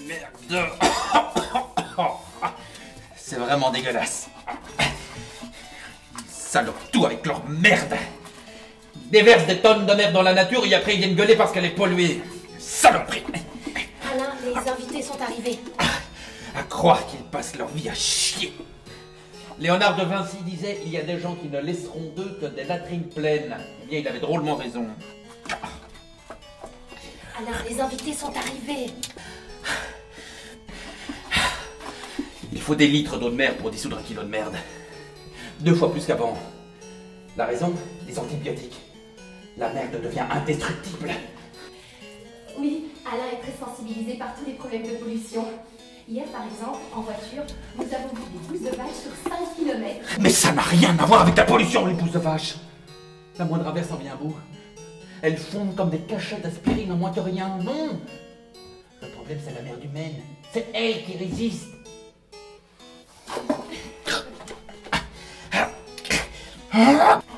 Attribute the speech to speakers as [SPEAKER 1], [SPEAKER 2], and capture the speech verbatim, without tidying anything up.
[SPEAKER 1] merde. C'est vraiment dégueulasse. Salope tout avec leur merde. Ils déversent des tonnes de merde dans la nature et après ils viennent gueuler parce qu'elle est polluée. Saloperie.
[SPEAKER 2] Alain, les invités sont arrivés.
[SPEAKER 1] À croire qu'ils passent leur vie à chier. Léonard de Vinci disait « Il y a des gens qui ne laisseront d'eux que des latrines pleines ». Eh bien, il avait drôlement raison.
[SPEAKER 2] Alain, les invités sont arrivés.
[SPEAKER 1] Il faut des litres d'eau de mer pour dissoudre un kilo de merde. Deux fois plus qu'avant. La raison? Les antibiotiques. La merde devient indestructible.
[SPEAKER 2] Oui, Alain est très sensibilisé par tous les problèmes de pollution. Hier, par exemple, en voiture, nous avons vu des pousses de vache sur cinq kilomètres.
[SPEAKER 1] Mais ça n'a rien à voir avec la pollution, les pousses de vache. La moindre averse en vient à bout. Elles fondent comme des cachets d'aspirine en moins que rien. Non! Le problème, c'est la merde humaine. C'est elle qui résiste. Ah.